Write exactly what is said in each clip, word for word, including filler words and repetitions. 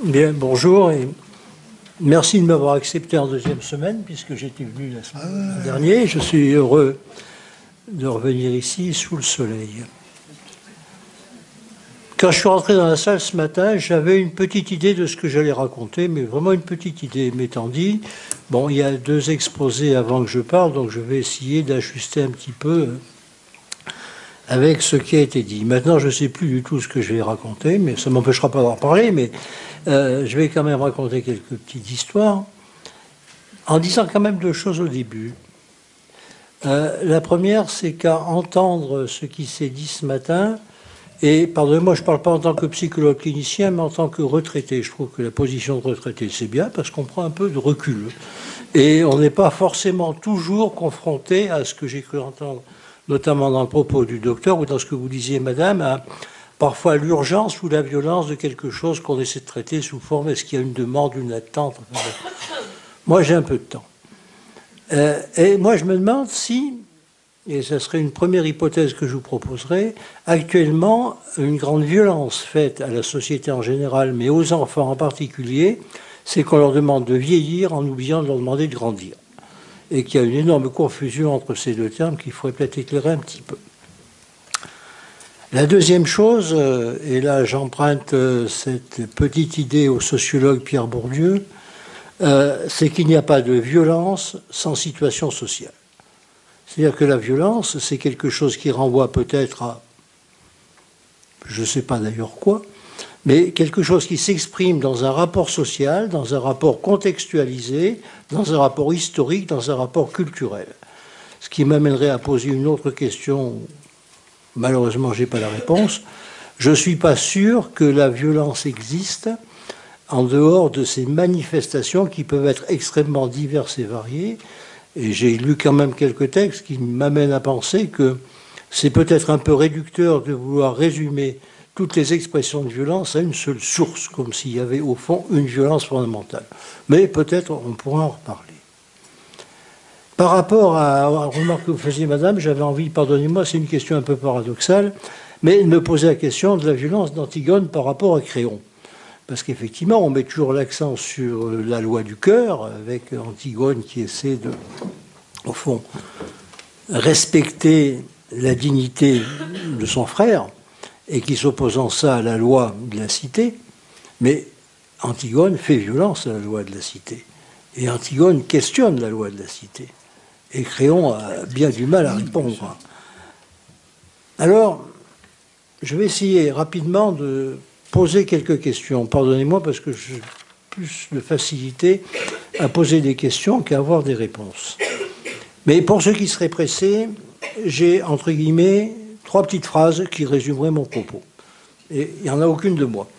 Bien, bonjour et merci de m'avoir accepté en deuxième semaine puisque j'étais venu la semaine ah. dernière. Je suis heureux de revenir ici sous le soleil. Quand je suis rentré dans la salle ce matin, j'avais une petite idée de ce que j'allais raconter, mais vraiment une petite idée. M'étant dit, bon, il y a deux exposés avant que je parle, donc je vais essayer d'ajuster un petit peu avec ce qui a été dit. Maintenant, je ne sais plus du tout ce que je vais raconter, mais ça ne m'empêchera pas d'en parler, mais euh, je vais quand même raconter quelques petites histoires, en disant quand même deux choses au début. Euh, la première, c'est qu'à entendre ce qui s'est dit ce matin, et pardonnez-moi, je ne parle pas en tant que psychologue clinicien, mais en tant que retraité. Je trouve que la position de retraité, c'est bien, parce qu'on prend un peu de recul. Et on n'est pas forcément toujours confronté à ce que j'ai cru entendre, notamment dans le propos du docteur ou dans ce que vous disiez, madame, à parfois l'urgence ou la violence de quelque chose qu'on essaie de traiter sous forme, est-ce qu'il y a une demande, une attente? Moi, j'ai un peu de temps. Euh, et moi, je me demande si, et ce serait une première hypothèse que je vous proposerais, actuellement, une grande violence faite à la société en général, mais aux enfants en particulier, c'est qu'on leur demande de vieillir en oubliant de leur demander de grandir. Et qu'il y a une énorme confusion entre ces deux termes qu'il faudrait peut-être éclairer un petit peu. La deuxième chose, et là j'emprunte cette petite idée au sociologue Pierre Bourdieu, euh, c'est qu'il n'y a pas de violence sans situation sociale. C'est-à-dire que la violence, c'est quelque chose qui renvoie peut-être à, je ne sais pas d'ailleurs quoi, mais quelque chose qui s'exprime dans un rapport social, dans un rapport contextualisé, dans un rapport historique, dans un rapport culturel. Ce qui m'amènerait à poser une autre question, malheureusement je n'ai pas la réponse. Je ne suis pas sûr que la violence existe en dehors de ces manifestations qui peuvent être extrêmement diverses et variées. Et j'ai lu quand même quelques textes qui m'amènent à penser que c'est peut-être un peu réducteur de vouloir résumer toutes les expressions de violence à une seule source, comme s'il y avait au fond une violence fondamentale. Mais peut-être on pourra en reparler. Par rapport à la remarque que vous faisiez, madame, j'avais envie, pardonnez-moi, c'est une question un peu paradoxale, mais de me poser la question de la violence d'Antigone par rapport à Créon. Parce qu'effectivement, on met toujours l'accent sur la loi du cœur, avec Antigone qui essaie de, au fond, respecter la dignité de son frère, et qui s'oppose en ça à la loi de la cité, mais Antigone fait violence à la loi de la cité. Et Antigone questionne la loi de la cité. Et Créon a bien du mal à répondre. Alors, je vais essayer rapidement de poser quelques questions. Pardonnez-moi parce que j'ai plus de facilité à poser des questions qu'à avoir des réponses. Mais pour ceux qui seraient pressés, j'ai, entre guillemets, trois petites phrases qui résumeraient mon propos. Et il n'y en a aucune de moi.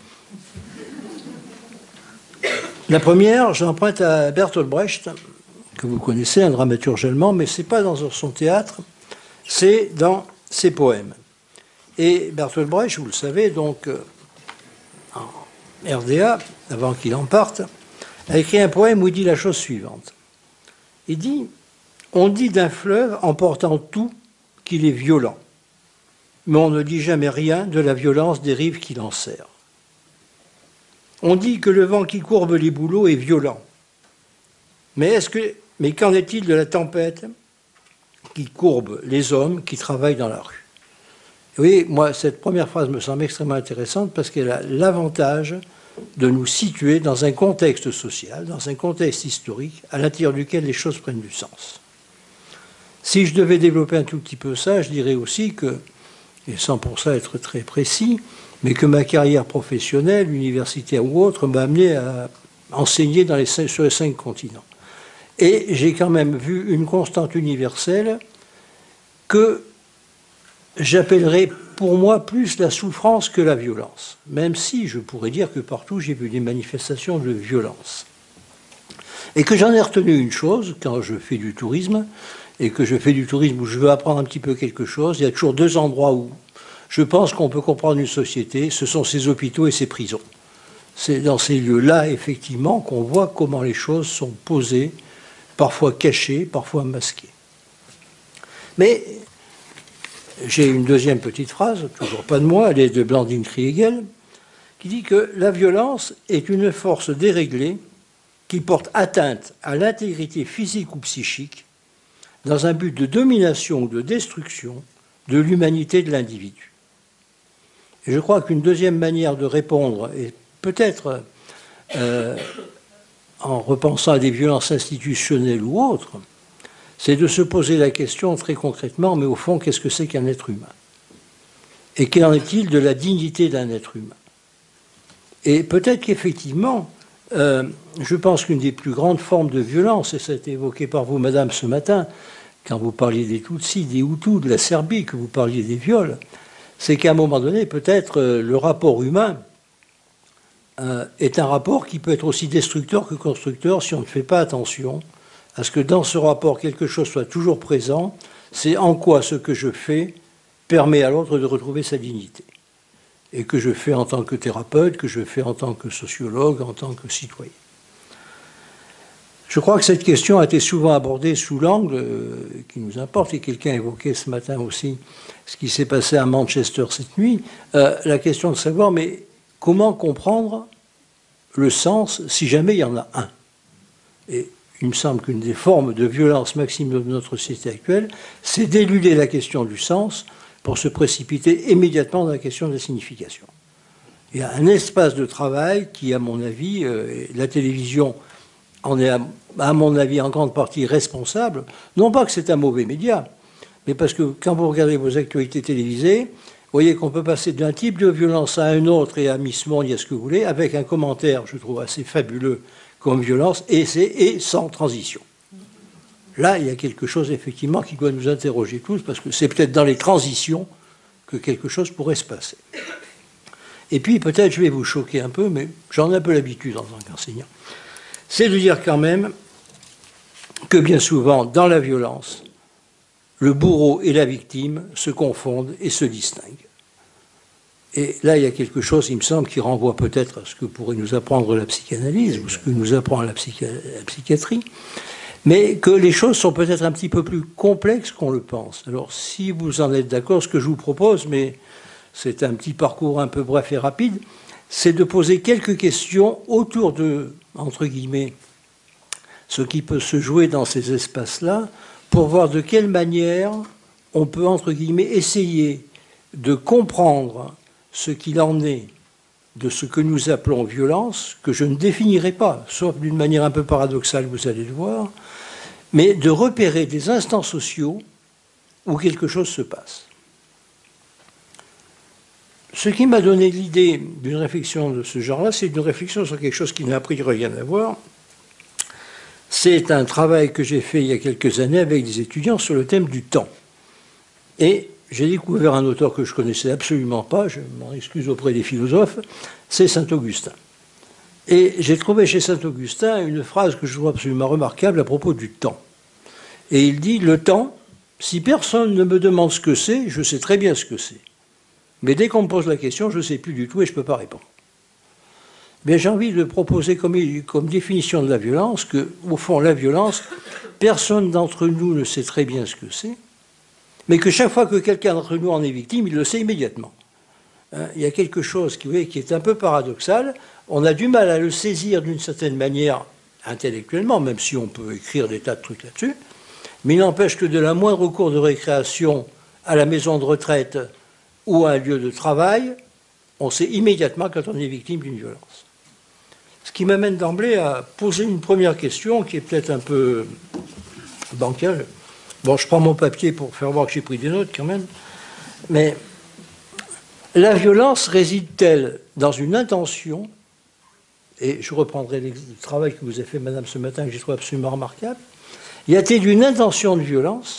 La première, j'emprunte à Bertolt Brecht, que vous connaissez, un dramaturge allemand, mais ce n'est pas dans son théâtre, c'est dans ses poèmes. Et Bertolt Brecht, vous le savez, donc, en R D A, avant qu'il en parte, a écrit un poème où il dit la chose suivante. Il dit « On dit d'un fleuve emportant tout qu'il est violent. Mais on ne dit jamais rien de la violence des rives qui l'enserrent. On dit que le vent qui courbe les bouleaux est violent. Mais, est-ce que, mais qu'en est-il de la tempête qui courbe les hommes qui travaillent dans la rue? Oui, moi, cette première phrase me semble extrêmement intéressante parce qu'elle a l'avantage de nous situer dans un contexte social, dans un contexte historique, à l'intérieur duquel les choses prennent du sens. Si je devais développer un tout petit peu ça, je dirais aussi que, et sans pour ça être très précis, mais que ma carrière professionnelle, universitaire ou autre, m'a amené à enseigner dans les cinq, sur les cinq continents. Et j'ai quand même vu une constante universelle que j'appellerais pour moi plus la souffrance que la violence, même si je pourrais dire que partout j'ai vu des manifestations de violence. Et que j'en ai retenu une chose, quand je fais du tourisme, et que je fais du tourisme où je veux apprendre un petit peu quelque chose, il y a toujours deux endroits où je pense qu'on peut comprendre une société, ce sont ses hôpitaux et ses prisons. C'est dans ces lieux-là, effectivement, qu'on voit comment les choses sont posées, parfois cachées, parfois masquées. Mais j'ai une deuxième petite phrase, toujours pas de moi, elle est de Blandine Kriegel, qui dit que la violence est une force déréglée qui porte atteinte à l'intégrité physique ou psychique dans un but de domination ou de destruction de l'humanité de l'individu. Et je crois qu'une deuxième manière de répondre, et peut-être euh, en repensant à des violences institutionnelles ou autres, c'est de se poser la question très concrètement, mais au fond, qu'est-ce que c'est qu'un être humain? Et qu'en est-il de la dignité d'un être humain? Et peut-être qu'effectivement, euh, je pense qu'une des plus grandes formes de violence, et ça a été évoqué par vous, madame, ce matin, quand vous parliez des Tutsis, des Hutus, de la Serbie, que vous parliez des viols, c'est qu'à un moment donné, peut-être, euh, le rapport humain euh, est un rapport qui peut être aussi destructeur que constructeur si on ne fait pas attention à ce que dans ce rapport, quelque chose soit toujours présent. C'est en quoi ce que je fais permet à l'autre de retrouver sa dignité. Et que je fais en tant que thérapeute, que je fais en tant que sociologue, en tant que citoyen. Je crois que cette question a été souvent abordée sous l'angle euh, qui nous importe, et quelqu'un évoquait ce matin aussi ce qui s'est passé à Manchester cette nuit, euh, la question de savoir, mais comment comprendre le sens si jamais il y en a un? Et il me semble qu'une des formes de violence maxime de notre société actuelle, c'est d'éluder la question du sens pour se précipiter immédiatement dans la question de la signification. Il y a un espace de travail qui, à mon avis, euh, la télévision en est, à, à mon avis, en grande partie responsable. Non pas que c'est un mauvais média, mais parce que quand vous regardez vos actualités télévisées, vous voyez qu'on peut passer d'un type de violence à un autre et à Miss Monde, il y a ce que vous voulez, avec un commentaire, je trouve, assez fabuleux comme violence, et, et sans transition. Là, il y a quelque chose, effectivement, qui doit nous interroger tous, parce que c'est peut-être dans les transitions que quelque chose pourrait se passer. Et puis, peut-être, je vais vous choquer un peu, mais j'en ai un peu l'habitude en tant qu'enseignant, c'est de dire quand même que bien souvent, dans la violence, le bourreau et la victime se confondent et se distinguent. Et là, il y a quelque chose, il me semble, qui renvoie peut-être à ce que pourrait nous apprendre la psychanalyse, ou ce que nous apprend la, psychi la psychiatrie, mais que les choses sont peut-être un petit peu plus complexes qu'on le pense. Alors, si vous en êtes d'accord, ce que je vous propose, mais c'est un petit parcours un peu bref et rapide, c'est de poser quelques questions autour de, entre guillemets, ce qui peut se jouer dans ces espaces-là, pour voir de quelle manière on peut, entre guillemets, essayer de comprendre ce qu'il en est de ce que nous appelons violence, que je ne définirai pas, sauf d'une manière un peu paradoxale, vous allez le voir, mais de repérer des instants sociaux où quelque chose se passe. Ce qui m'a donné l'idée d'une réflexion de ce genre-là, c'est une réflexion sur quelque chose qui n'a a priori rien à voir. C'est un travail que j'ai fait il y a quelques années avec des étudiants sur le thème du temps. Et j'ai découvert un auteur que je ne connaissais absolument pas, je m'en excuse auprès des philosophes, c'est Saint-Augustin. Et j'ai trouvé chez Saint-Augustin une phrase que je trouve absolument remarquable à propos du temps. Et il dit, le temps, si personne ne me demande ce que c'est, je sais très bien ce que c'est. Mais dès qu'on me pose la question, je ne sais plus du tout et je ne peux pas répondre. Bien, j'ai envie de proposer comme, comme définition de la violence que, au fond, la violence, personne d'entre nous ne sait très bien ce que c'est, mais que chaque fois que quelqu'un d'entre nous en est victime, il le sait immédiatement. Hein, il y a quelque chose qui, vous voyez, qui est un peu paradoxal. On a du mal à le saisir d'une certaine manière intellectuellement, même si on peut écrire des tas de trucs là-dessus, mais il n'empêche que de la moindre cour de récréation à la maison de retraite ou à un lieu de travail, on sait immédiatement quand on est victime d'une violence. Ce qui m'amène d'emblée à poser une première question qui est peut-être un peu bancale. Bon, je prends mon papier pour faire voir que j'ai pris des notes quand même. Mais la violence réside-t-elle dans une intention, et je reprendrai le travail que vous avez fait, madame, ce matin, que j'ai trouvé absolument remarquable, y a-t-il une intention de violence?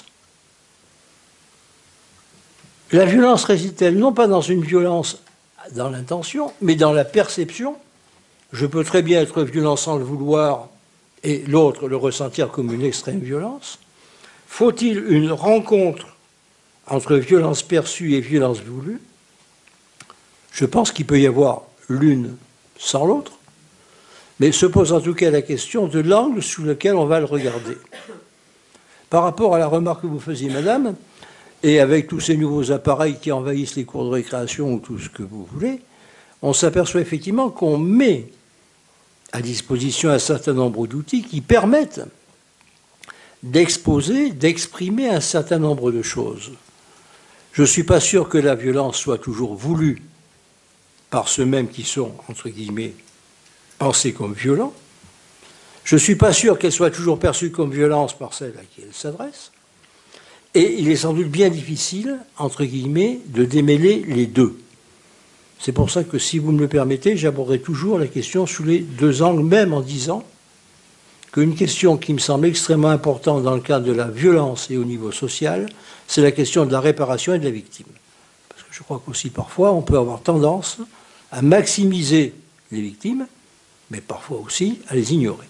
La violence réside-t-elle non pas dans une violence dans l'intention, mais dans la perception? Je peux très bien être violent sans le vouloir et l'autre le ressentir comme une extrême violence. Faut-il une rencontre entre violence perçue et violence voulue? Je pense qu'il peut y avoir l'une sans l'autre, mais se pose en tout cas la question de l'angle sous lequel on va le regarder. Par rapport à la remarque que vous faisiez, madame, et avec tous ces nouveaux appareils qui envahissent les cours de récréation ou tout ce que vous voulez, on s'aperçoit effectivement qu'on met à disposition un certain nombre d'outils qui permettent d'exposer, d'exprimer un certain nombre de choses. Je ne suis pas sûr que la violence soit toujours voulue par ceux-mêmes qui sont, entre guillemets, pensés comme violents. Je ne suis pas sûr qu'elle soit toujours perçue comme violence par celle à qui elle s'adresse. Et il est sans doute bien difficile, entre guillemets, de démêler les deux. C'est pour ça que, si vous me le permettez, j'aborderai toujours la question sous les deux angles, même en disant qu'une question qui me semble extrêmement importante dans le cadre de la violence et au niveau social, c'est la question de la réparation et de la victime. Parce que je crois qu'aussi, parfois, on peut avoir tendance à maximiser les victimes, mais parfois aussi à les ignorer.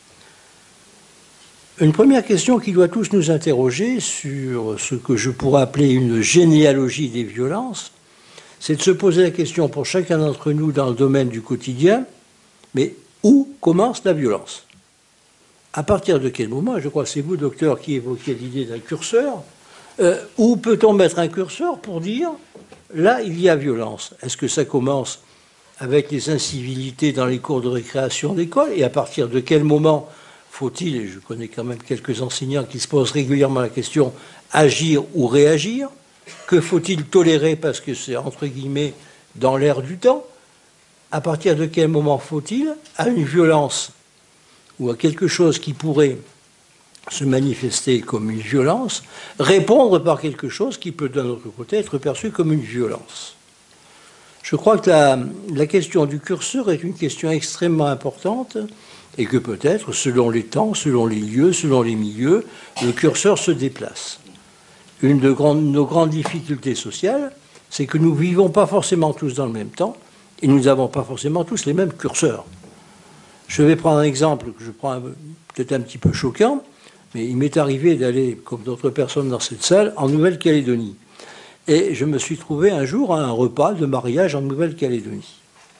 Une première question qui doit tous nous interroger sur ce que je pourrais appeler une généalogie des violences, c'est de se poser la question pour chacun d'entre nous dans le domaine du quotidien, mais où commence la violence? À partir de quel moment, je crois que c'est vous, docteur, qui évoquiez l'idée d'un curseur, euh, où peut-on mettre un curseur pour dire, là, il y a violence? Est-ce que ça commence avec les incivilités dans les cours de récréation d'école? Et à partir de quel moment faut-il, et je connais quand même quelques enseignants qui se posent régulièrement la question, agir ou réagir? Que faut-il tolérer parce que c'est, entre guillemets, dans l'air du temps? À partir de quel moment faut-il, à une violence ou à quelque chose qui pourrait se manifester comme une violence, répondre par quelque chose qui peut, d'un autre côté, être perçu comme une violence? Je crois que la, la question du curseur est une question extrêmement importante et que peut-être, selon les temps, selon les lieux, selon les milieux, le curseur se déplace. Une de grandes, nos grandes difficultés sociales, c'est que nous ne vivons pas forcément tous dans le même temps et nous n'avons pas forcément tous les mêmes curseurs. Je vais prendre un exemple que je prends peut-être un petit peu choquant, mais il m'est arrivé d'aller, comme d'autres personnes dans cette salle, en Nouvelle-Calédonie. Et je me suis trouvé un jour à un repas de mariage en Nouvelle-Calédonie.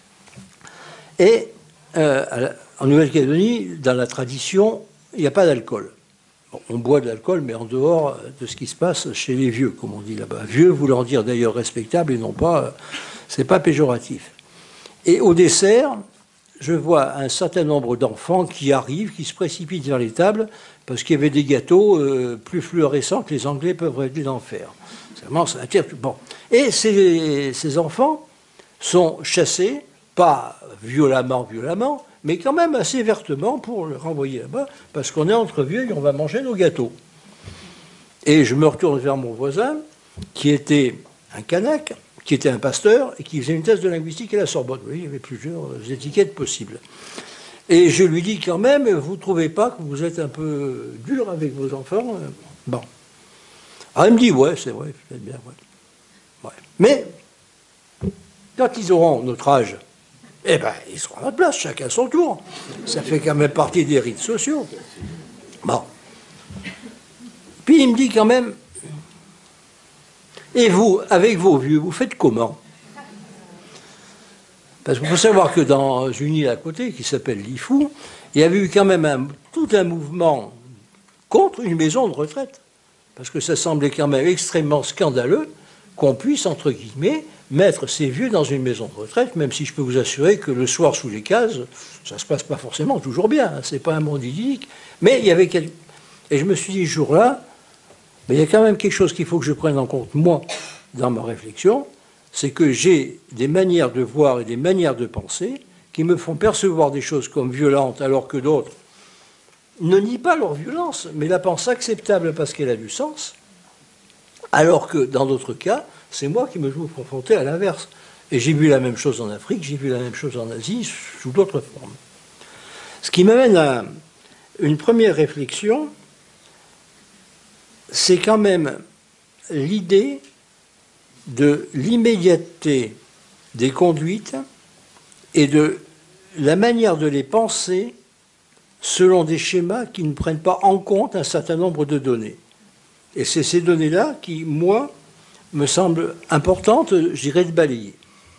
Et euh, en Nouvelle-Calédonie, dans la tradition, il n'y a pas d'alcool. Bon, on boit de l'alcool, mais en dehors de ce qui se passe chez les vieux, comme on dit là-bas. Vieux voulant dire d'ailleurs respectable et non pas, c'est pas péjoratif. Et au dessert, je vois un certain nombre d'enfants qui arrivent, qui se précipitent vers les tables, parce qu'il y avait des gâteaux euh, plus fluorescents que les Anglais peuvent rêver d'en faire. C'est vraiment, ça attire tout. Bon. Et ces, ces enfants sont chassés, pas violemment, violemment, mais quand même assez vertement pour le renvoyer là-bas, parce qu'on est entre vieux et on va manger nos gâteaux. Et je me retourne vers mon voisin, qui était un Kanak, qui était un pasteur, et qui faisait une thèse de linguistique à la Sorbonne. Oui, il y avait plusieurs étiquettes possibles. Et je lui dis quand même, vous ne trouvez pas que vous êtes un peu dur avec vos enfants? Bon. Alors il me dit, ouais, c'est vrai, peut-être bien, ouais. Ouais. Mais, quand ils auront notre âge, eh bien, ils seront à notre place, chacun à son tour. Ça fait quand même partie des rites sociaux. Bon. Puis il me dit quand même, et vous, avec vos vieux, vous faites comment? Parce qu'il faut savoir que dans une île à côté, qui s'appelle Lifou, il y avait eu quand même un, tout un mouvement contre une maison de retraite. Parce que ça semblait quand même extrêmement scandaleux qu'on puisse, entre guillemets, mettre ces vieux dans une maison de retraite, même si je peux vous assurer que le soir, sous les cases, ça ne se passe pas forcément toujours bien. Hein, c'est pas un monde idyllique. Mais il y avait quelque... Et je me suis dit, ce jour-là, mais il y a quand même quelque chose qu'il faut que je prenne en compte, moi, dans ma réflexion, c'est que j'ai des manières de voir et des manières de penser qui me font percevoir des choses comme violentes, alors que d'autres ne nient pas leur violence, mais la pensent acceptable parce qu'elle a du sens, alors que dans d'autres cas, c'est moi qui me trouve confronté à l'inverse. Et j'ai vu la même chose en Afrique, j'ai vu la même chose en Asie, sous d'autres formes. Ce qui m'amène à une première réflexion, c'est quand même l'idée de l'immédiateté des conduites et de la manière de les penser selon des schémas qui ne prennent pas en compte un certain nombre de données. Et c'est ces données-là qui, moi, me semblent importantes, je dirais, de balayer.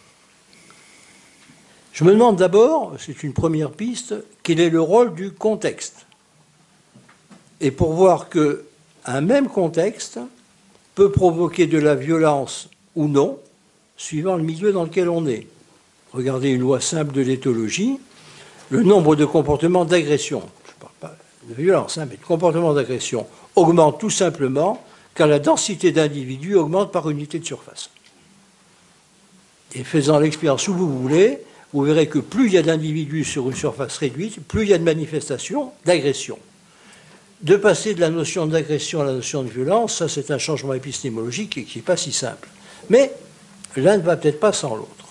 Je me demande d'abord, c'est une première piste, quel est le rôle du contexte. Et pour voir qu'un même contexte peut provoquer de la violence ou non, suivant le milieu dans lequel on est. regardez une loi simple de l'éthologie, le nombre de comportements d'agression, je ne parle pas de violence, hein, mais de comportements d'agression, augmente tout simplement quand la densité d'individus augmente par unité de surface. Et faisant l'expérience où vous voulez, vous verrez que plus il y a d'individus sur une surface réduite, plus il y a de manifestations d'agression. De passer de la notion d'agression à la notion de violence, ça c'est un changement épistémologique qui n'est pas si simple. Mais l'un ne va peut-être pas sans l'autre.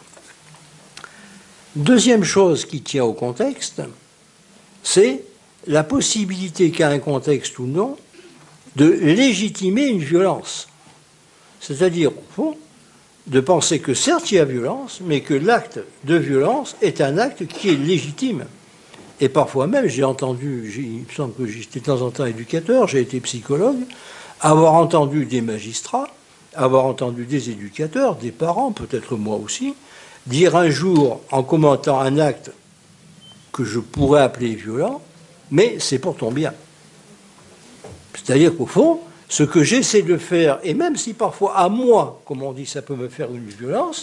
Deuxième chose qui tient au contexte, c'est la possibilité qu'a un contexte ou non de légitimer une violence. C'est-à-dire, au fond, de penser que certes il y a violence, mais que l'acte de violence est un acte qui est légitime. Et parfois même, j'ai entendu, il me semble que j'étais de temps en temps éducateur, j'ai été psychologue, avoir entendu des magistrats, avoir entendu des éducateurs, des parents, peut-être moi aussi, dire un jour, en commentant un acte que je pourrais appeler violent, mais c'est pour ton bien. C'est-à-dire qu'au fond, ce que j'essaie de faire, et même si parfois à moi, comme on dit, ça peut me faire une violence,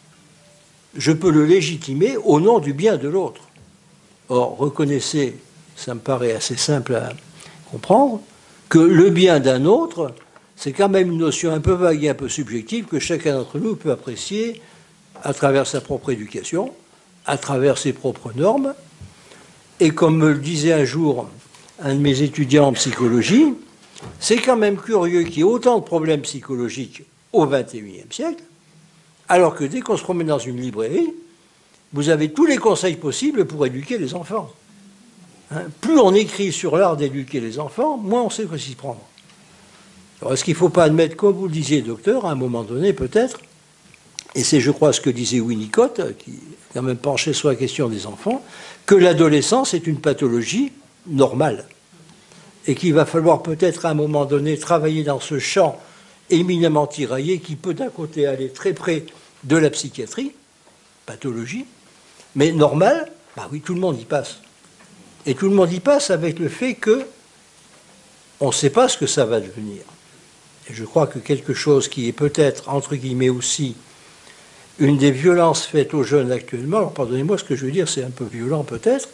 je peux le légitimer au nom du bien de l'autre. Or, reconnaissez, ça me paraît assez simple à comprendre, que le bien d'un autre, c'est quand même une notion un peu vague et un peu subjective que chacun d'entre nous peut apprécier à travers sa propre éducation, à travers ses propres normes. Et comme me le disait un jour un de mes étudiants en psychologie, c'est quand même curieux qu'il y ait autant de problèmes psychologiques au vingt et unième siècle, alors que dès qu'on se promène dans une librairie, vous avez tous les conseils possibles pour éduquer les enfants. Hein, plus on écrit sur l'art d'éduquer les enfants, moins on sait quoi s'y prendre. Alors est-ce qu'il ne faut pas admettre, comme vous le disiez, docteur, à un moment donné peut-être, et c'est je crois ce que disait Winnicott, qui quand même penchait sur la question des enfants, que l'adolescence est une pathologie normale. Et qu'il va falloir peut-être à un moment donné travailler dans ce champ éminemment tiraillé qui peut d'un côté aller très près de la psychiatrie, pathologie, mais normal, bah oui, tout le monde y passe. Et tout le monde y passe avec le fait que on ne sait pas ce que ça va devenir. Et je crois que quelque chose qui est peut-être, entre guillemets aussi, une des violences faites aux jeunes actuellement, alors pardonnez-moi, ce que je veux dire, c'est un peu violent peut-être,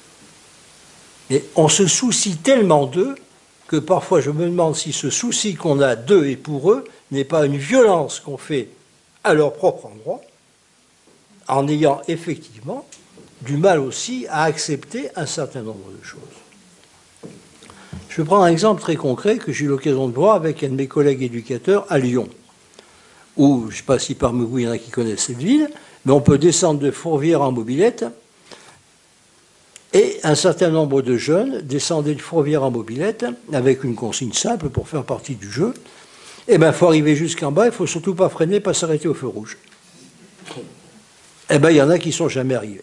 mais on se soucie tellement d'eux que parfois je me demande si ce souci qu'on a d'eux et pour eux n'est pas une violence qu'on fait à leur propre endroit, en ayant effectivement du mal aussi à accepter un certain nombre de choses. Je vais prendre un exemple très concret que j'ai eu l'occasion de voir avec un de mes collègues éducateurs à Lyon, où, je ne sais pas si parmi vous il y en a qui connaissent cette ville, mais on peut descendre de Fourvière en mobilette, et un certain nombre de jeunes descendaient de Fourvière en mobilette avec une consigne simple pour faire partie du jeu. Eh bien, il faut arriver jusqu'en bas, il ne faut surtout pas freiner, pas s'arrêter au feu rouge. Eh bien, il y en a qui ne sont jamais arrivés.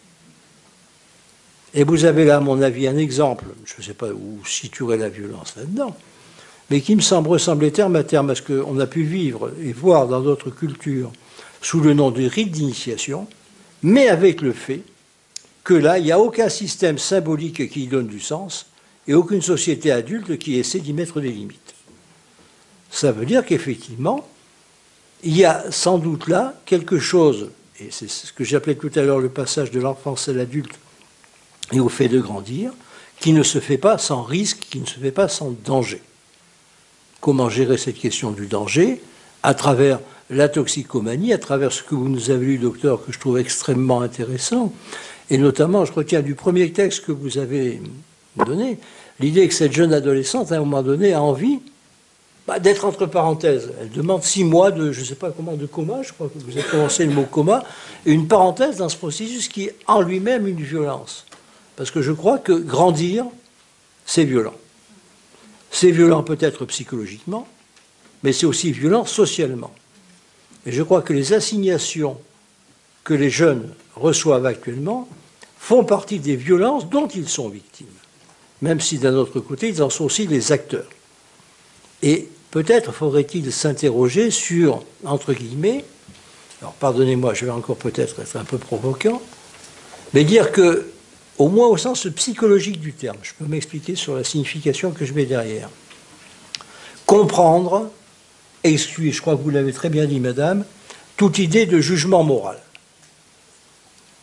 Et vous avez là, à mon avis, un exemple, je ne sais pas où situerait la violence là-dedans, mais qui me semble ressembler terme à terme à ce qu'on a pu vivre et voir dans d'autres cultures sous le nom de rite d'initiation, mais avec le fait que là, il n'y a aucun système symbolique qui y donne du sens et aucune société adulte qui essaie d'y mettre des limites. Ça veut dire qu'effectivement, il y a sans doute là quelque chose, et c'est ce que j'appelais tout à l'heure le passage de l'enfance à l'adulte et au fait de grandir, qui ne se fait pas sans risque, qui ne se fait pas sans danger. Comment gérer cette question du danger à travers la toxicomanie, à travers ce que vous nous avez lu, docteur, que je trouve extrêmement intéressant. Et notamment, je retiens du premier texte que vous avez donné, l'idée que cette jeune adolescente, à un moment donné, a envie bah, d'être entre parenthèses. Elle demande six mois de, je ne sais pas comment, de coma, je crois que vous avez prononcé le mot coma, et une parenthèse dans ce processus qui est en lui-même une violence. Parce que je crois que grandir, c'est violent. C'est violent peut-être psychologiquement, mais c'est aussi violent socialement. Et je crois que les assignations que les jeunes reçoivent actuellement font partie des violences dont ils sont victimes, même si d'un autre côté, ils en sont aussi les acteurs. Et peut-être faudrait-il s'interroger sur, entre guillemets, alors pardonnez-moi, je vais encore peut-être être un peu provoquant, mais dire que, au moins au sens psychologique du terme, je peux m'expliquer sur la signification que je mets derrière. Comprendre, excluer, je crois que vous l'avez très bien dit, madame, toute idée de jugement moral.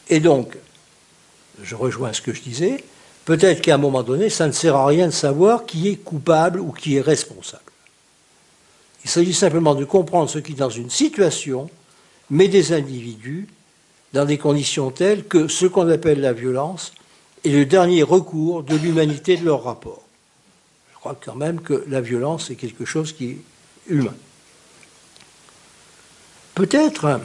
Et donc, je rejoins ce que je disais, peut-être qu'à un moment donné, ça ne sert à rien de savoir qui est coupable ou qui est responsable. Il s'agit simplement de comprendre ce qui, dans une situation, met des individus dans des conditions telles que ce qu'on appelle la violence est le dernier recours de l'humanité de leur rapport. Je crois quand même que la violence est quelque chose qui est humain. Peut-être,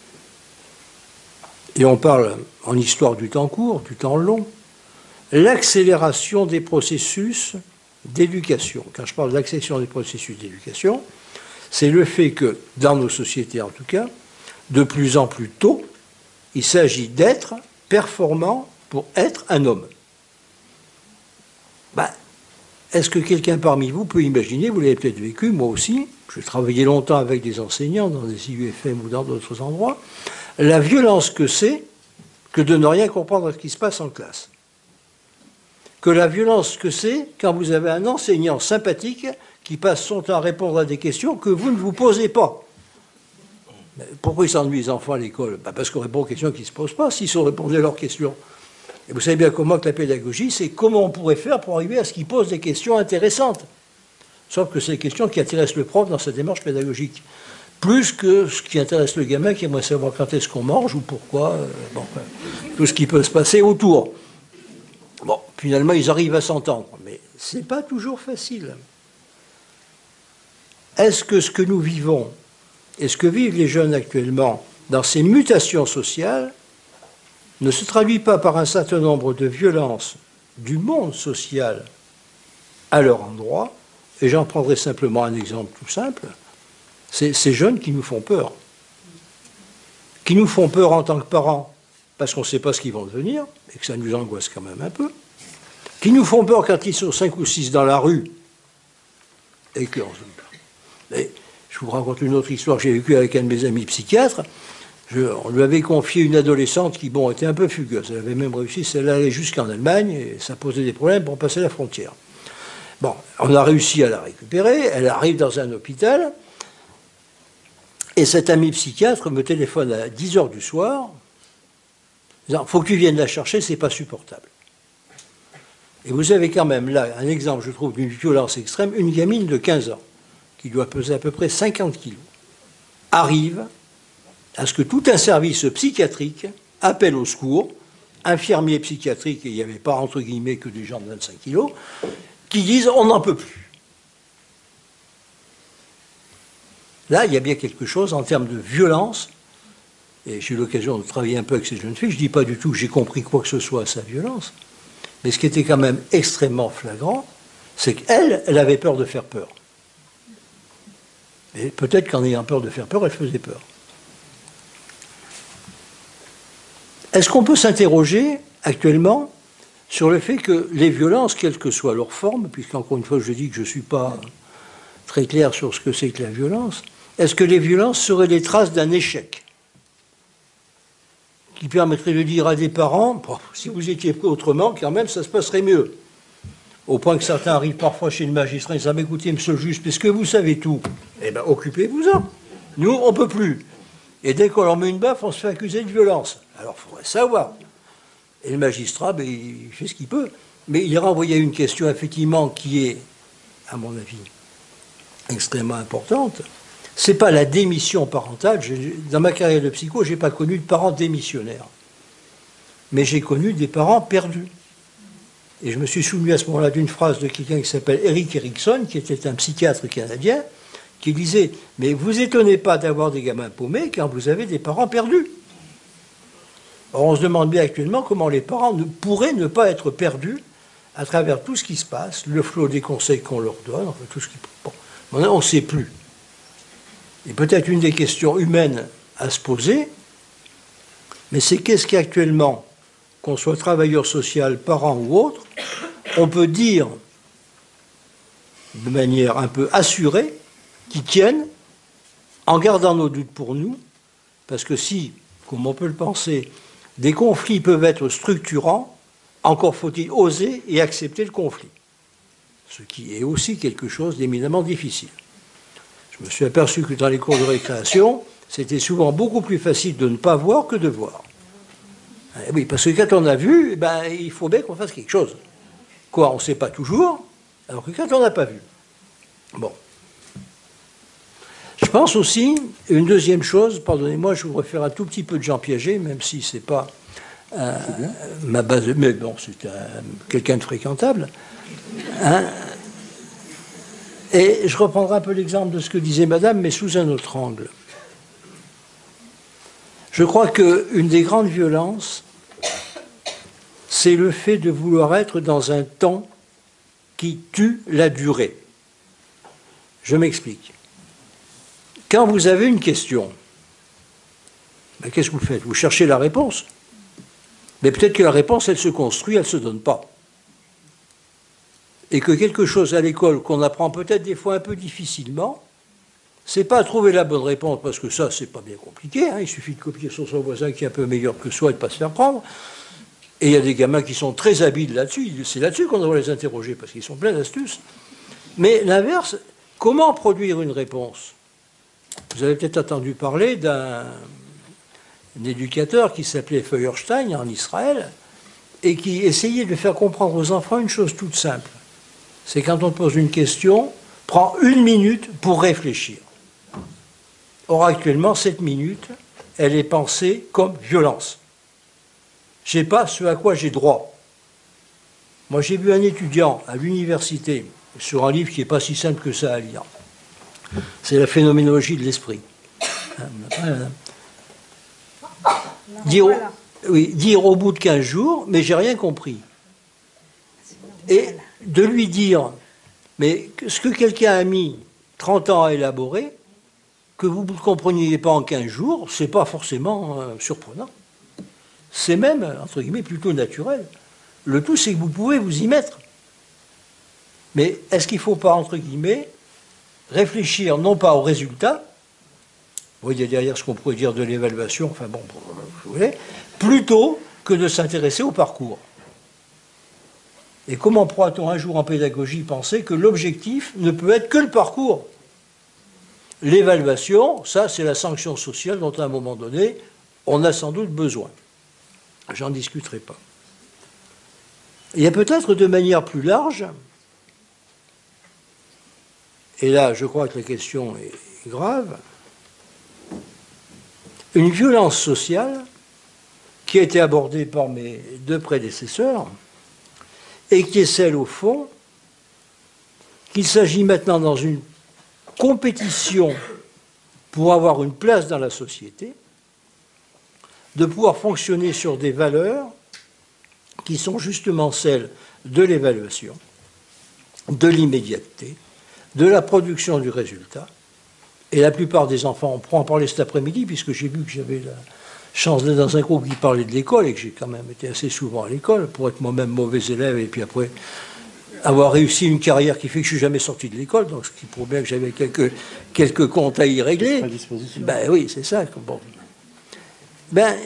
et on parle en histoire du temps court, du temps long, l'accélération des processus d'éducation. Quand je parle d'accélération des processus d'éducation, c'est le fait que, dans nos sociétés en tout cas, de plus en plus tôt, il s'agit d'être performant pour être un homme. Ben, est-ce que quelqu'un parmi vous peut imaginer, vous l'avez peut-être vécu, moi aussi, j'ai travaillé longtemps avec des enseignants dans des I U F M ou dans d'autres endroits, la violence que c'est que de ne rien comprendre à ce qui se passe en classe. Que la violence que c'est quand vous avez un enseignant sympathique qui passe son temps à répondre à des questions que vous ne vous posez pas. Mais pourquoi ils s'ennuient les enfants à l'école? Ben parce qu'on répond aux questions qui ne se posent pas s'ils sont répondus à leurs questions. Et vous savez bien comment que la pédagogie, c'est comment on pourrait faire pour arriver à ce qu'ils posent des questions intéressantes. Sauf que c'est les questions qui intéressent le prof dans sa démarche pédagogique. Plus que ce qui intéresse le gamin qui aimerait savoir quand est-ce qu'on mange ou pourquoi, euh, bon, enfin, tout ce qui peut se passer autour. Bon, finalement, ils arrivent à s'entendre, mais ce n'est pas toujours facile. Est-ce que ce que nous vivons et ce que vivent les jeunes actuellement dans ces mutations sociales ne se traduit pas par un certain nombre de violences du monde social à leur endroit? Et j'en prendrai simplement un exemple tout simple. C'est ces jeunes qui nous font peur. Qui nous font peur en tant que parents, parce qu'on ne sait pas ce qu'ils vont devenir, et que ça nous angoisse quand même un peu. Qui nous font peur quand ils sont cinq ou six dans la rue, et que... Et je vous raconte une autre histoire que j'ai vécue avec un de mes amis psychiatres. Je, on lui avait confié une adolescente qui, bon, était un peu fugueuse. Elle avait même réussi, elle allait jusqu'en Allemagne, et ça posait des problèmes pour passer la frontière. Bon, on a réussi à la récupérer, elle arrive dans un hôpital, et cet ami psychiatre me téléphone à dix heures du soir, disant « faut que tu viennes la chercher, c'est pas supportable ». Et vous avez quand même là un exemple, je trouve, d'une violence extrême, une gamine de quinze ans, qui doit peser à peu près cinquante kilos, arrive à ce que tout un service psychiatrique appelle au secours, infirmier psychiatrique, et il n'y avait pas entre guillemets que des gens de vingt-cinq kilos, qui disent on n'en peut plus. Là, il y a bien quelque chose en termes de violence, et j'ai eu l'occasion de travailler un peu avec ces jeunes filles, je ne dis pas du tout que j'ai compris quoi que ce soit à sa violence, mais ce qui était quand même extrêmement flagrant, c'est qu'elle, elle avait peur de faire peur. Et peut-être qu'en ayant peur de faire peur, elle faisait peur. Est-ce qu'on peut s'interroger actuellement sur le fait que les violences, quelle que soit leur forme, puisqu'encore une fois je dis que je ne suis pas très clair sur ce que c'est que la violence, est-ce que les violences seraient les traces d'un échec qui permettrait de dire à des parents, bon, si vous étiez pris autrement, quand même, ça se passerait mieux. Au point que certains arrivent parfois chez le magistrat et disent « Ah, mais écoutez, monsieur le juge, puisque vous savez tout, eh bien, occupez-vous-en. Nous, on ne peut plus. » Et dès qu'on leur met une baffe, on se fait accuser de violence. Alors, il faudrait savoir. Et le magistrat, ben, il fait ce qu'il peut. Mais il est renvoyé à une question, effectivement, qui est, à mon avis, extrêmement importante. Ce n'est pas la démission parentale. Dans ma carrière de psycho, je n'ai pas connu de parents démissionnaires. Mais j'ai connu des parents perdus. Et je me suis souvenu à ce moment-là d'une phrase de quelqu'un qui s'appelle Eric Erikson, qui était un psychiatre canadien, qui disait « Mais vous étonnez pas d'avoir des gamins paumés quand vous avez des parents perdus. » Or, on se demande bien actuellement comment les parents ne pourraient ne pas être perdus à travers tout ce qui se passe, le flot des conseils qu'on leur donne, enfin tout ce qui... Bon, on ne sait plus. Et peut-être une des questions humaines à se poser, mais c'est qu'est-ce qu'actuellement, qu'on soit travailleur social, parent ou autre, on peut dire de manière un peu assurée, qui tiennent, en gardant nos doutes pour nous, parce que si, comme on peut le penser, des conflits peuvent être structurants, encore faut-il oser et accepter le conflit, ce qui est aussi quelque chose d'éminemment difficile. Je me suis aperçu que dans les cours de récréation, c'était souvent beaucoup plus facile de ne pas voir que de voir. Oui, parce que quand on a vu, ben, il faut bien qu'on fasse quelque chose. Quoi, on ne sait pas toujours, alors que quand on n'a pas vu. Bon. Je pense aussi, une deuxième chose, pardonnez-moi, je vous refaire un tout petit peu de Jean Piaget, même si ce n'est pas euh, ma base, mais bon, c'est quelqu'un de fréquentable. Hein. Et je reprendrai un peu l'exemple de ce que disait Madame, mais sous un autre angle. Je crois qu'une des grandes violences, c'est le fait de vouloir être dans un temps qui tue la durée. Je m'explique. Quand vous avez une question, ben qu'est-ce que vous faites? Vous cherchez la réponse. Mais peut-être que la réponse, elle se construit, elle ne se donne pas. Et que quelque chose à l'école qu'on apprend peut-être des fois un peu difficilement, c'est pas trouver la bonne réponse, parce que ça, c'est pas bien compliqué. Hein, il suffit de copier sur son voisin qui est un peu meilleur que soi et de ne pas se faire prendre. Et il y a des gamins qui sont très habiles là-dessus. C'est là-dessus qu'on doit les interroger, parce qu'ils sont pleins d'astuces. Mais l'inverse, comment produire une réponse? Vous avez peut-être entendu parler d'un éducateur qui s'appelait Feuerstein en Israël et qui essayait de faire comprendre aux enfants une chose toute simple. C'est quand on pose une question, prend une minute pour réfléchir. Or, actuellement, cette minute, elle est pensée comme violence. Je ne sais pas ce à quoi j'ai droit. Moi, j'ai vu un étudiant à l'université sur un livre qui n'est pas si simple que ça à lire. C'est la phénoménologie de l'esprit. Dire, oui, dire au bout de quinze jours, mais j'ai rien compris. Et de lui dire, mais ce que quelqu'un a mis trente ans à élaborer, que vous ne compreniez pas en quinze jours, ce n'est pas forcément euh, surprenant. C'est même, entre guillemets, plutôt naturel. Le tout, c'est que vous pouvez vous y mettre. Mais est-ce qu'il ne faut pas, entre guillemets, réfléchir non pas au résultat, vous voyez derrière ce qu'on pourrait dire de l'évaluation, enfin bon, vous voulez, plutôt que de s'intéresser au parcours. Et comment pourra-t-on un jour en pédagogie penser que l'objectif ne peut être que le parcours? L'évaluation, ça c'est la sanction sociale dont à un moment donné, on a sans doute besoin. J'en discuterai pas. Il y a peut-être de manière plus large, et là je crois que la question est grave, une violence sociale qui a été abordée par mes deux prédécesseurs et qui est celle, au fond, qu'il s'agit maintenant dans une compétition pour avoir une place dans la société, de pouvoir fonctionner sur des valeurs qui sont justement celles de l'évaluation, de l'immédiateté, de la production du résultat. Et la plupart des enfants, on pourra en parler cet après-midi, puisque j'ai vu que j'avais la chance d'être dans un groupe qui parlait de l'école et que j'ai quand même été assez souvent à l'école pour être moi-même mauvais élève et puis après avoir réussi une carrière qui fait que je ne suis jamais sorti de l'école, donc ce qui prouve bien que j'avais quelques, quelques comptes à y régler. À disposition. Ben oui, c'est ça. Bon. Ben,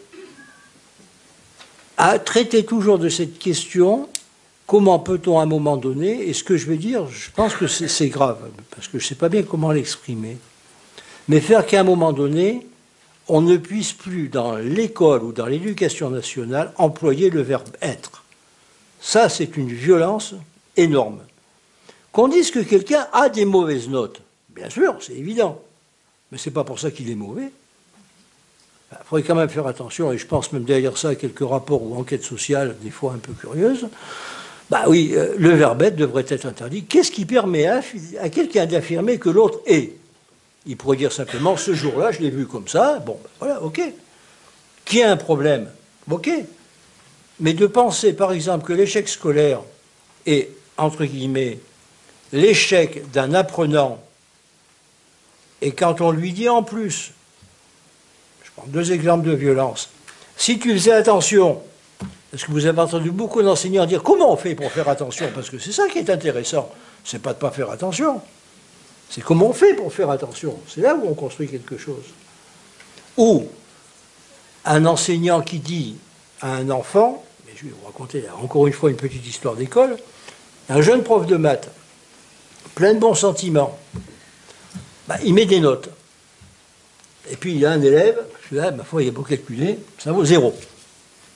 à traiter toujours de cette question, comment peut-on à un moment donné, et ce que je vais dire, je pense que c'est grave, parce que je ne sais pas bien comment l'exprimer, mais faire qu'à un moment donné, on ne puisse plus dans l'école ou dans l'éducation nationale employer le verbe être. Ça, c'est une violence énorme. Qu'on dise que quelqu'un a des mauvaises notes, bien sûr, c'est évident, mais ce n'est pas pour ça qu'il est mauvais. Il faudrait quand même faire attention, et je pense même derrière ça à quelques rapports ou enquêtes sociales, des fois un peu curieuses. Bah oui, euh, le verbe être devrait être interdit. Qu'est-ce qui permet à, à quelqu'un d'affirmer que l'autre est? Il pourrait dire simplement, ce jour-là, je l'ai vu comme ça, bon, ben voilà, ok. Qui a un problème? Ok. Mais de penser, par exemple, que l'échec scolaire est, entre guillemets, l'échec d'un apprenant, et quand on lui dit en plus, je prends deux exemples de violence, si tu faisais attention, parce que vous avez entendu beaucoup d'enseignants dire comment on fait pour faire attention, parce que c'est ça qui est intéressant, c'est pas de ne pas faire attention, c'est comment on fait pour faire attention, c'est là où on construit quelque chose. Ou un enseignant qui dit à un enfant, mais je vais vous raconter encore une fois une petite histoire d'école, un jeune prof de maths, plein de bons sentiments, bah, il met des notes. Et puis il y a un élève, celui-là, ma foi, il a beau calculer, ça vaut zéro.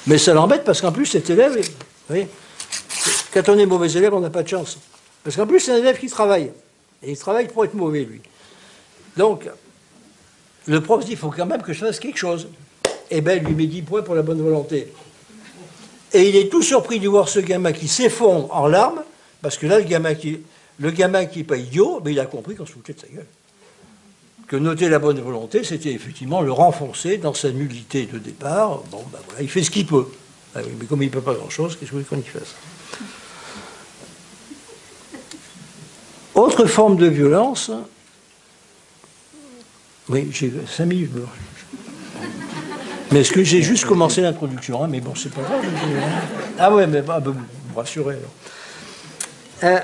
Mais ça l'embête parce qu'en plus, cet élève, vous voyez, quand on est mauvais élève, on n'a pas de chance. Parce qu'en plus, c'est un élève qui travaille. Et il travaille pour être mauvais, lui. Donc, le prof dit, il faut quand même que je fasse quelque chose. Eh bien, il lui met dix points pour la bonne volonté. Et il est tout surpris de voir ce gamin qui s'effondre en larmes, parce que là, le gamin qui le gamin qui n'est pas idiot, mais il a compris qu'on se foutait de sa gueule. Que noter la bonne volonté, c'était effectivement le renforcer dans sa nullité de départ. Bon, ben voilà, il fait ce qu'il peut. Ah oui, mais comme il ne peut pas grand-chose, qu'est-ce que vous voulez qu'on y fasse? Autre forme de violence. Oui, j'ai cinq minutes. Mais est-ce que j'ai juste commencé l'introduction, hein, mais bon, c'est pas grave. Ah ouais, mais bah, bah, vous me rassurez. Euh,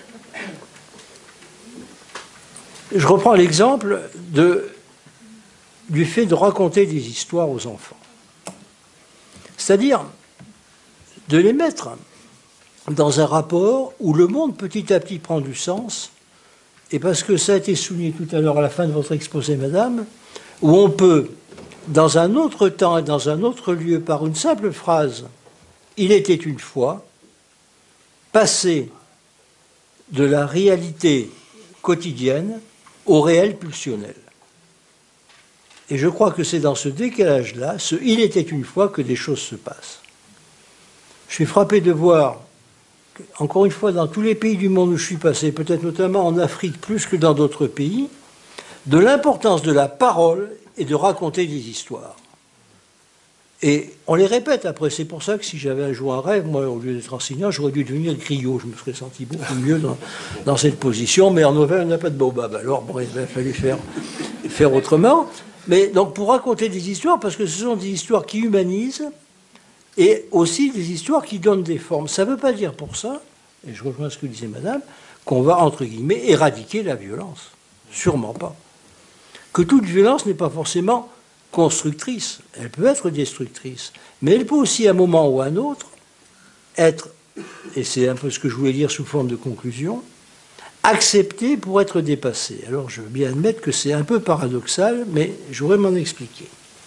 je reprends l'exemple de, du fait de raconter des histoires aux enfants. C'est-à-dire de les mettre dans un rapport où le monde petit à petit prend du sens, et parce que ça a été souligné tout à l'heure à la fin de votre exposé, madame, où on peut, dans un autre temps et dans un autre lieu, par une simple phrase, « il était une fois », passer de la réalité quotidienne au réel pulsionnel. Et je crois que c'est dans ce décalage-là, ce « il était une fois » que des choses se passent. Je suis frappé de voir, encore une fois, dans tous les pays du monde où je suis passé, peut-être notamment en Afrique plus que dans d'autres pays, de l'importance de la parole et de raconter des histoires. Et on les répète après. C'est pour ça que si j'avais un jour un rêve, moi, au lieu d'être enseignant, j'aurais dû devenir griot. Je me serais senti beaucoup mieux dans, dans cette position. Mais en Auvergne, on n'a pas de baobab. Alors, bon, il a fallu faire, faire autrement. Mais donc, pour raconter des histoires, parce que ce sont des histoires qui humanisent et aussi des histoires qui donnent des formes. Ça ne veut pas dire pour ça, et je rejoins ce que disait madame, qu'on va, entre guillemets, éradiquer la violence. Sûrement pas. Que toute violence n'est pas forcément constructrice, elle peut être destructrice, mais elle peut aussi, à un moment ou à un autre, être, et c'est un peu ce que je voulais dire sous forme de conclusion, acceptée pour être dépassée. Alors je veux bien admettre que c'est un peu paradoxal, mais je voudrais m'en expliquer.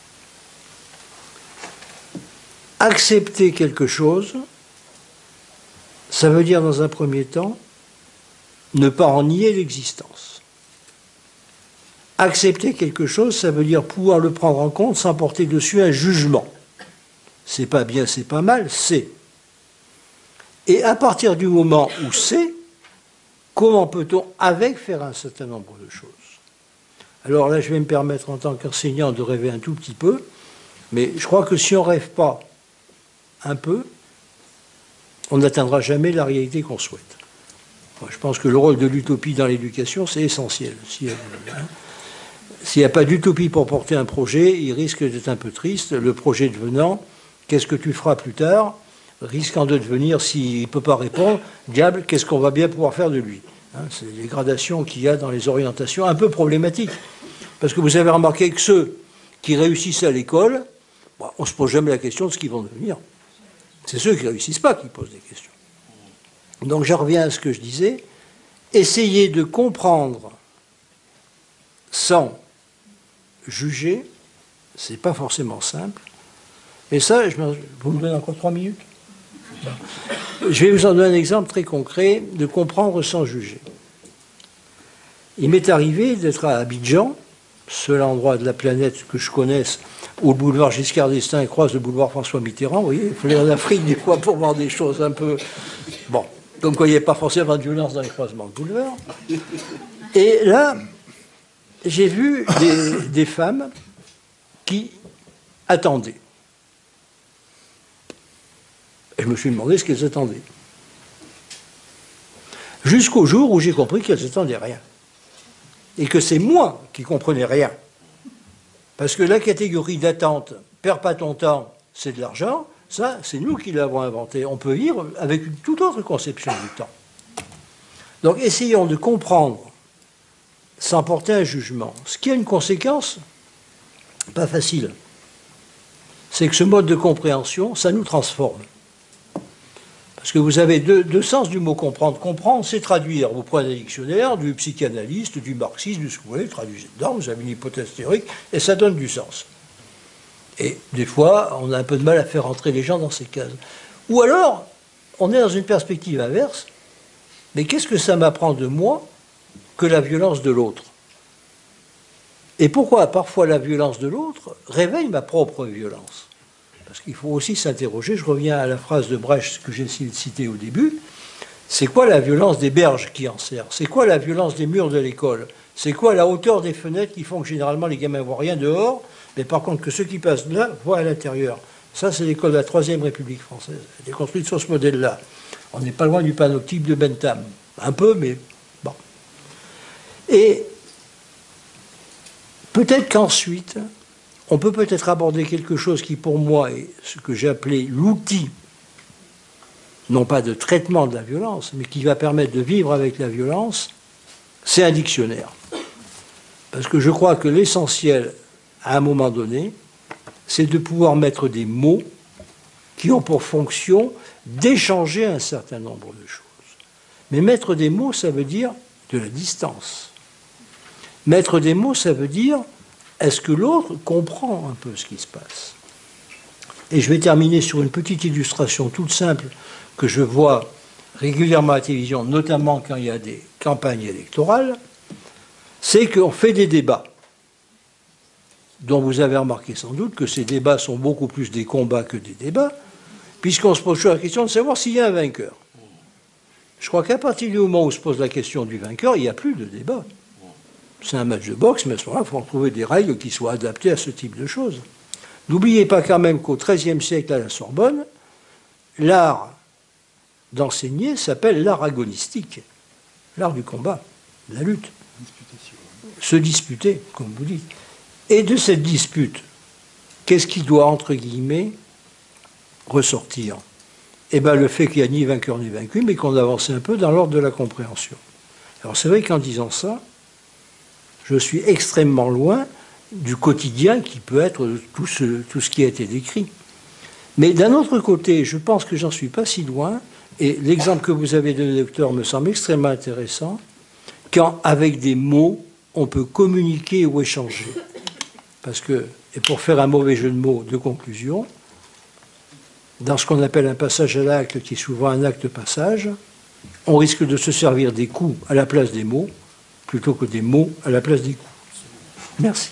Accepter quelque chose, ça veut dire dans un premier temps, ne pas en nier l'existence. Accepter quelque chose, ça veut dire pouvoir le prendre en compte sans porter dessus un jugement. C'est pas bien, c'est pas mal, c'est. Et à partir du moment où c'est, comment peut-on avec faire un certain nombre de choses? Alors là, je vais me permettre en tant qu'enseignant de rêver un tout petit peu, mais je crois que si on ne rêve pas un peu, on n'atteindra jamais la réalité qu'on souhaite. Moi, je pense que le rôle de l'utopie dans l'éducation, c'est essentiel. Si elle, hein, s'il n'y a pas d'utopie pour porter un projet, il risque d'être un peu triste. Le projet devenant, qu'est-ce que tu feras plus tard? Risquant de devenir, s'il ne peut pas répondre, diable, qu'est-ce qu'on va bien pouvoir faire de lui? Hein, c'est les gradations qu'il y a dans les orientations, un peu problématiques. Parce que vous avez remarqué que ceux qui réussissent à l'école, bon, on ne se pose jamais la question de ce qu'ils vont devenir. C'est ceux qui ne réussissent pas qui posent des questions. Donc j'en reviens à ce que je disais. Essayer de comprendre sans juger, c'est pas forcément simple. Et ça, je me, vous me donnez encore trois minutes? Je vais vous en donner un exemple très concret de comprendre sans juger. Il m'est arrivé d'être à Abidjan, seul endroit de la planète que je connaisse où le boulevard Giscard d'Estaing croise le boulevard François Mitterrand. Vous voyez, il faut aller en Afrique des fois pour voir des choses un peu... Bon, donc il n'y avait pas forcément de violence dans les croisements de boulevard. Et là, j'ai vu des, des femmes qui attendaient. Et je me suis demandé ce qu'elles attendaient. Jusqu'au jour où j'ai compris qu'elles n'attendaient rien. Et que c'est moi qui ne comprenais rien. Parce que la catégorie d'attente, perds pas ton temps, c'est de l'argent, ça, c'est nous qui l'avons inventé. On peut vivre avec une toute autre conception du temps. Donc essayons de comprendre sans porter un jugement. Ce qui a une conséquence, pas facile, c'est que ce mode de compréhension, ça nous transforme. Parce que vous avez deux, deux sens du mot comprendre. Comprendre, c'est traduire. Vous prenez un dictionnaire, du psychanalyste, du marxisme, du ce que vous voulez, traduisez dedans, vous avez une hypothèse théorique, et ça donne du sens. Et des fois, on a un peu de mal à faire entrer les gens dans ces cases. Ou alors, on est dans une perspective inverse. Mais qu'est-ce que ça m'apprend de moi que la violence de l'autre? Et pourquoi parfois la violence de l'autre réveille ma propre violence? Parce qu'il faut aussi s'interroger, je reviens à la phrase de Brecht que j'ai citée au début, c'est quoi la violence des berges qui enserrent? C'est quoi la violence des murs de l'école? C'est quoi la hauteur des fenêtres qui font que généralement les gamins ne voient rien dehors, mais par contre que ceux qui passent là voient à l'intérieur? Ça, c'est l'école de la Troisième République française. Elle est construite sur ce modèle-là. On n'est pas loin du panoptique de Bentham. Un peu, mais bon. Et peut-être qu'ensuite, on peut peut-être aborder quelque chose qui, pour moi, est ce que j'ai appelé l'outil, non pas de traitement de la violence, mais qui va permettre de vivre avec la violence, c'est un dictionnaire. Parce que je crois que l'essentiel, à un moment donné, c'est de pouvoir mettre des mots qui ont pour fonction d'échanger un certain nombre de choses. Mais mettre des mots, ça veut dire de la distance. Mettre des mots, ça veut dire, est-ce que l'autre comprend un peu ce qui se passe? Et je vais terminer sur une petite illustration toute simple que je vois régulièrement à la télévision, notamment quand il y a des campagnes électorales, c'est qu'on fait des débats, dont vous avez remarqué sans doute que ces débats sont beaucoup plus des combats que des débats, puisqu'on se pose toujours la question de savoir s'il y a un vainqueur. Je crois qu'à partir du moment où se pose la question du vainqueur, il n'y a plus de débat. C'est un match de boxe, mais à ce moment-là, il faut trouver des règles qui soient adaptées à ce type de choses. N'oubliez pas quand même qu'au treizième siècle, à la Sorbonne, l'art d'enseigner s'appelle l'art agonistique, l'art du combat, de la lutte. Se disputer, comme vous dites. Et de cette dispute, qu'est-ce qui doit, entre guillemets, ressortir? Eh bien, le fait qu'il n'y a ni vainqueur ni vaincu, mais qu'on avance un peu dans l'ordre de la compréhension. Alors, c'est vrai qu'en disant ça, je suis extrêmement loin du quotidien qui peut être tout ce, tout ce qui a été décrit. Mais d'un autre côté, je pense que j'en suis pas si loin, et l'exemple que vous avez donné, docteur, me semble extrêmement intéressant, quand, avec des mots, on peut communiquer ou échanger. Parce que, et pour faire un mauvais jeu de mots de conclusion, dans ce qu'on appelle un passage à l'acte, qui est souvent un acte-passage, on risque de se servir des coups à la place des mots, plutôt que des mots à la place des coups. Merci.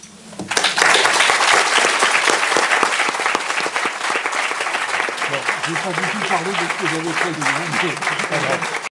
Bon, je n'ai pas du tout parlé de ce que j'avais fait de